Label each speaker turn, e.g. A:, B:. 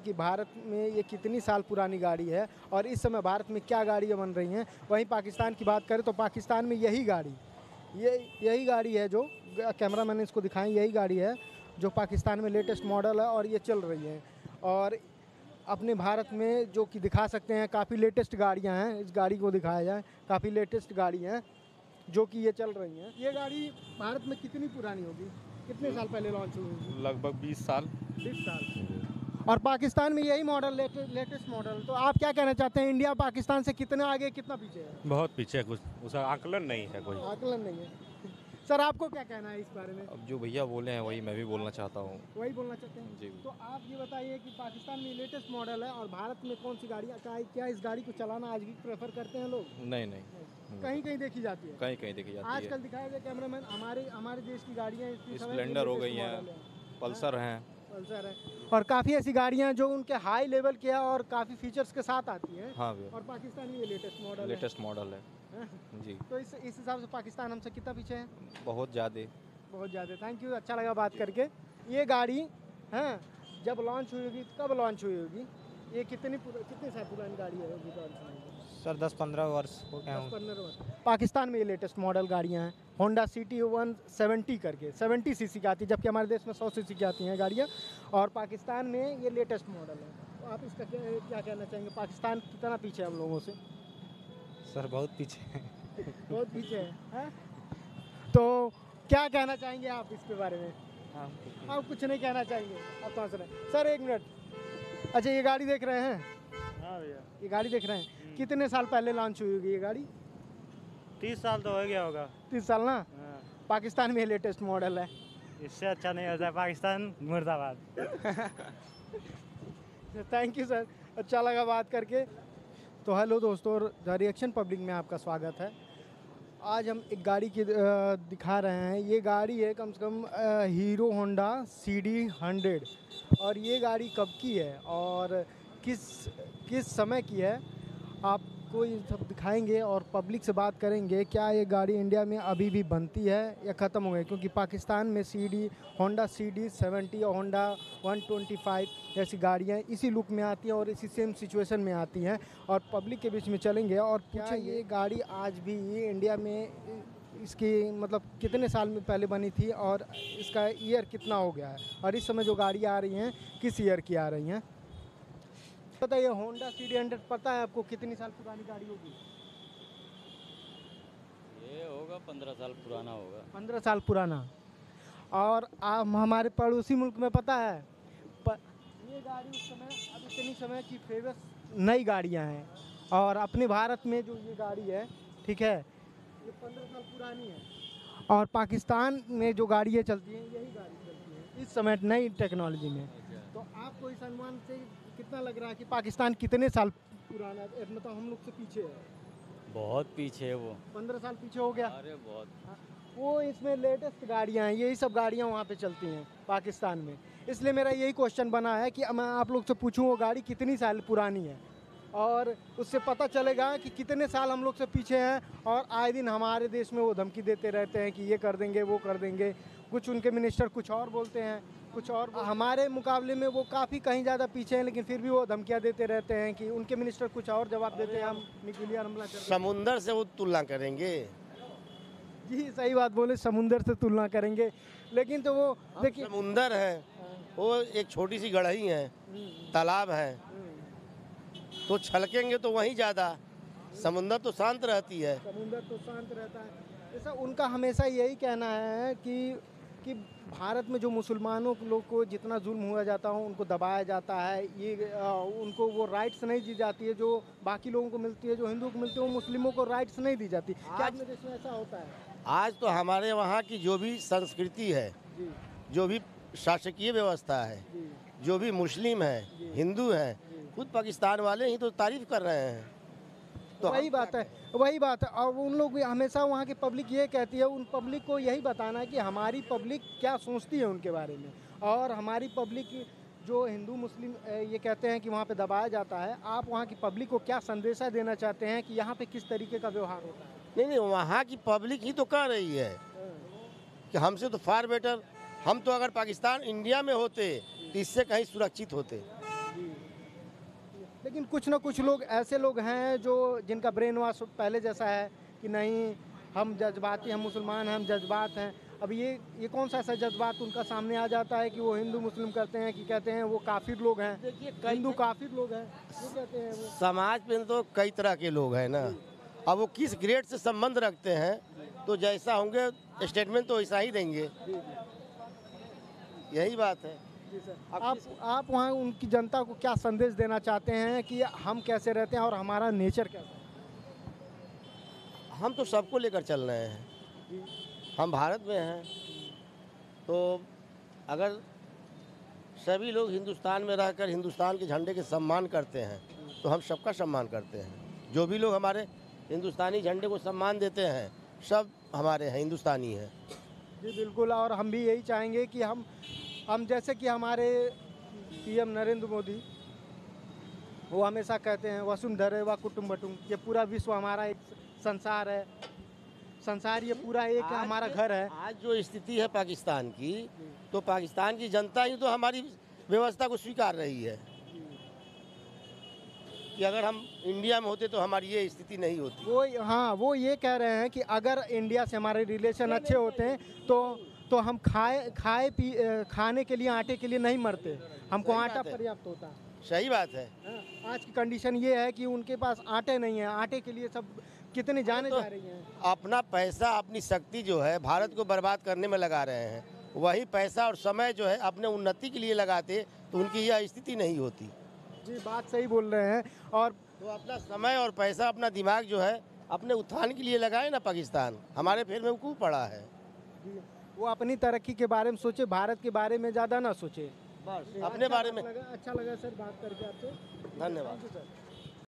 A: कि भारत में ये कितनी साल पुरानी गाड़ी है और इस समय भारत में क्या गाड़ियाँ बन रही हैं। वहीं पाकिस्तान की बात करें तो पाकिस्तान में यही गाड़ी है जो कैमरा मैंने इसको दिखाई, यही गाड़ी है जो पाकिस्तान में लेटेस्ट मॉडल है और ये चल रही है। और अपने भारत में जो कि दिखा सकते हैं काफ़ी लेटेस्ट गाड़ियाँ हैं, इस गाड़ी को दिखाया जाए, काफ़ी लेटेस्ट गाड़ी हैं जो कि ये चल रही हैं। ये गाड़ी भारत में कितनी पुरानी होगी, कितने साल पहले लॉन्च हुई होगी?
B: लगभग 20 साल।
A: 20 साल। और पाकिस्तान में यही मॉडल लेटेस्ट मॉडल। तो आप क्या कहना चाहते हैं, इंडिया पाकिस्तान से कितना आगे कितना पीछे है?
B: बहुत पीछे है, कुछ उसका आकलन नहीं है कोई।
A: आकलन नहीं है। सर आपको क्या कहना है इस बारे में?
B: अब जो भैया बोले हैं वही मैं भी बोलना चाहता हूँ।
A: वही बोलना चाहते हैं
B: जी।
A: तो आप ये बताइए कि पाकिस्तान में लेटेस्ट मॉडल है और भारत में कौन सी गाड़ियाँ, क्या इस गाड़ी को चलाना आज भी प्रेफर करते हैं लोग?
B: नहीं नहीं,
A: कहीं कहीं देखी जाती है,
B: कहीं कहीं देखी जाती है।
A: आजकल दिखाया गया कैमरामैन, हमारे देश की गाड़ियाँ
B: स्प्लेंडर हो गई हैं, पल्सर हैं।
A: पल्सर है और काफ़ी ऐसी गाड़ियाँ जो उनके हाई लेवल के हैं और काफ़ी फीचर्स के साथ आती हैं।
B: हाँ भैया,
A: और पाकिस्तान में ये लेटेस्ट मॉडल
B: है जी।
A: तो इस हिसाब से पाकिस्तान हमसे कितना पीछे है?
B: बहुत ज़्यादा।
A: थैंक यू, अच्छा लगा बात करके। ये गाड़ी हैं जब लॉन्च हुई होगी, कब लॉन्च हुई होगी, ये कितने साल पुरानी गाड़ी है लॉन्च हुई?
C: सर 10-15 वर्ष हो गए होंगे।
A: 10-15 वर्ष। पाकिस्तान में ये लेटेस्ट मॉडल गाड़ियाँ हैं, होंडा सिटी 170 करके 70 सीसी की आती है, जबकि हमारे देश में 100 सीसी की आती हैं गाड़ियाँ, और पाकिस्तान में ये लेटेस्ट मॉडल है। तो आप इसका क्या कहना चाहेंगे, पाकिस्तान कितना पीछे है हम लोगों से?
C: सर बहुत पीछे है।
A: बहुत पीछे है। तो क्या कहना चाहेंगे आप इसके बारे में? आप कुछ नहीं कहना चाहेंगे? आप कहाँ से रहे सर? एक मिनट। अच्छा ये गाड़ी देख रहे हैं?
D: हाँ भैया,
A: ये गाड़ी देख रहे हैं, कितने साल पहले लॉन्च हुई होगी ये गाड़ी?
D: 30 साल तो हो गया होगा।
A: 30 साल ना?
D: हाँ।
A: पाकिस्तान में लेटेस्ट मॉडल है।
D: इससे अच्छा नहीं होता है पाकिस्तान मुर्दाबाद।
A: थैंक यू सर, अच्छा लगा बात करके। तो हेलो दोस्तों, द रिएक्शन पब्लिक में आपका स्वागत है। आज हम एक गाड़ी की दिखा रहे हैं। ये गाड़ी है कम से कम हीरो होंडा CD 100, और ये गाड़ी कब की है और किस समय की है आपको ये सब दिखाएंगे और पब्लिक से बात करेंगे। क्या ये गाड़ी इंडिया में अभी भी बनती है या ख़त्म हो गई? क्योंकि पाकिस्तान में होंडा CD 70 और होंडा 125 जैसी गाड़ियाँ इसी लुक में आती हैं और इसी सेम सिचुएशन में आती हैं, और पब्लिक के बीच में चलेंगे और क्या ये गाड़ी आज भी इंडिया में, इसकी मतलब कितने साल में पहले बनी थी और इसका ईयर कितना हो गया है, और इस समय जो गाड़ियाँ आ रही हैं किस ईयर की आ रही हैं? पता है ये होंडा CD 100 पता है आपको कितनी साल पुरानी गाड़ी होगी?
E: ये होगा 15 साल पुराना होगा।
A: 15 साल पुराना। और हमारे पड़ोसी मुल्क में पता है ये गाड़ी उस समय, अब इतनी समय की फेमस नई गाड़ियां हैं, और अपने भारत में जो ये गाड़ी है, ठीक है, ये 15 साल पुरानी है, और पाकिस्तान में जो गाड़ियाँ चलती हैं यही गाड़ी चलती है इस समय नई टेक्नोलॉजी में। तो आपको इस अनुमान से कितना लग रहा है कि पाकिस्तान कितने साल पुराना, मतलब हम लोग से पीछे है?
E: बहुत पीछे है वो। 15
A: साल पीछे हो गया।
E: अरे बहुत।
A: वो इसमें लेटेस्ट गाड़ियाँ हैं, यही सब गाड़ियाँ वहाँ पे चलती हैं पाकिस्तान में। इसलिए मेरा यही क्वेश्चन बना है कि मैं आप लोग से पूछूं वो गाड़ी कितनी साल पुरानी है, और उससे पता चलेगा कि कितने साल हम लोग से पीछे हैं। और आए दिन हमारे देश में वो धमकी देते रहते हैं कि ये कर देंगे वो कर देंगे, कुछ उनके मिनिस्टर कुछ और बोलते हैं, कुछ और हमारे मुकाबले में वो काफ़ी कहीं ज़्यादा पीछे हैं, लेकिन फिर भी वो धमकियाँ देते रहते हैं कि उनके मिनिस्टर कुछ और जवाब देते हैं, हम न्यूक्लियर हमला कर
F: समुंदर से वो तुलना करेंगे।
A: जी सही बात बोले, समुंदर से तुलना करेंगे, लेकिन तो वो देखिए
F: समुंदर है, वो एक छोटी सी गढ़ही है, तालाब है, तो छलकेंगे तो वहीं ज़्यादा। समुंदर तो शांत रहती है।
A: समुंदर तो शांत रहता है। ऐसा उनका हमेशा यही कहना है कि भारत में जो मुसलमानों लोग को जितना जुल्म हुआ जाता है, उनको दबाया जाता है, ये उनको वो राइट्स नहीं दी जाती है जो बाकी लोगों को मिलती है, जो हिंदुओं को मिलती है, वो मुस्लिमों को राइट्स नहीं दी जाती। क्या अपने देश में ऐसा होता है?
F: आज तो हमारे वहाँ की जो भी संस्कृति है, जो भी शासकीय व्यवस्था है, जो भी मुस्लिम है, हिंदू है, खुद पाकिस्तान वाले ही तो तारीफ कर रहे हैं।
A: तो वही बात है। और उन लोग भी हमेशा वहाँ की पब्लिक ये कहती है, उन पब्लिक को यही बताना है कि हमारी पब्लिक क्या सोचती है उनके बारे में, और हमारी पब्लिक जो हिंदू मुस्लिम ये कहते हैं कि वहाँ पे दबाया जाता है, आप वहाँ की पब्लिक को क्या संदेशा देना चाहते हैं कि यहाँ पे किस तरीके का व्यवहार होता है?
F: नहीं, वहाँ की पब्लिक ही तो कह रही है कि हमसे तो फार बेटर, हम तो अगर पाकिस्तान इंडिया में होते तो इससे कहीं सुरक्षित होते।
A: लेकिन कुछ ना कुछ लोग ऐसे लोग हैं जो जिनका ब्रेन वॉश पहले जैसा है कि नहीं हम जज्बाती, हम मुसलमान हैं, हम जज्बात हैं। अब ये कौन सा ऐसा जज्बात उनका सामने आ जाता है कि वो हिंदू मुस्लिम करते हैं कि कहते हैं वो काफिर लोग हैं,
F: देखिए
A: हिंदू काफिर लोग हैं, ये कहते हैं वो।
F: समाज में तो कई तरह के लोग हैं ना, अब वो किस ग्रेड से संबंध रखते हैं तो जैसा होंगे स्टेटमेंट तो वैसा ही देंगे, यही बात है।
A: जी सर, आप वहाँ उनकी जनता को क्या संदेश देना चाहते हैं कि हम कैसे रहते हैं और हमारा नेचर कैसा है?
F: हम तो सबको लेकर चल रहे हैं, हम भारत में हैं, तो अगर सभी लोग हिंदुस्तान में रहकर हिंदुस्तान के झंडे के सम्मान करते हैं तो हम सबका सम्मान करते हैं। जो भी लोग हमारे हिंदुस्तानी झंडे को सम्मान देते हैं सब हमारे हैं, हिंदुस्तानी हैं।
A: जी बिल्कुल, और हम भी यही चाहेंगे कि हम जैसे कि हमारे पीएम नरेंद्र मोदी वो हमेशा कहते हैं वसुंधरा व कुटुम्बकम, ये पूरा विश्व हमारा एक संसार है, संसार ये पूरा एक हमारा घर है।
F: आज जो स्थिति है पाकिस्तान की, तो पाकिस्तान की जनता ही तो हमारी व्यवस्था को स्वीकार रही है कि अगर हम इंडिया में होते तो हमारी ये स्थिति नहीं होती।
A: वो ये कह रहे हैं कि अगर इंडिया से हमारे रिलेशन अच्छे होते हैं तो हम खाने के लिए आटे के लिए नहीं मरते, हमको आटा पर्याप्त होता।
F: सही बात है।
A: आज की कंडीशन ये है कि उनके पास आटे नहीं है, आटे के लिए सब कितने जाने जा रही हैं।
F: अपना पैसा अपनी शक्ति जो है भारत को बर्बाद करने में लगा रहे हैं, वही पैसा और समय जो है अपने उन्नति के लिए लगाते तो उनकी यह स्थिति नहीं होती।
A: जी बात सही बोल रहे हैं। और
F: तो अपना समय और पैसा अपना दिमाग जो है अपने उत्थान के लिए लगाए ना, पाकिस्तान हमारे फेर में क्यों पड़ा है।
A: वो अपनी तरक्की के बारे में सोचे, भारत के बारे में ज़्यादा ना सोचे,
F: बस अपने बारे में।
A: अच्छा लगा सर बात करके आपसे,
F: धन्यवाद।
A: सर।